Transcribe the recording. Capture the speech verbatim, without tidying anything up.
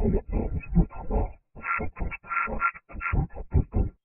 hawak na ang speaker na masyadong spesyal sa puso at pagkaw.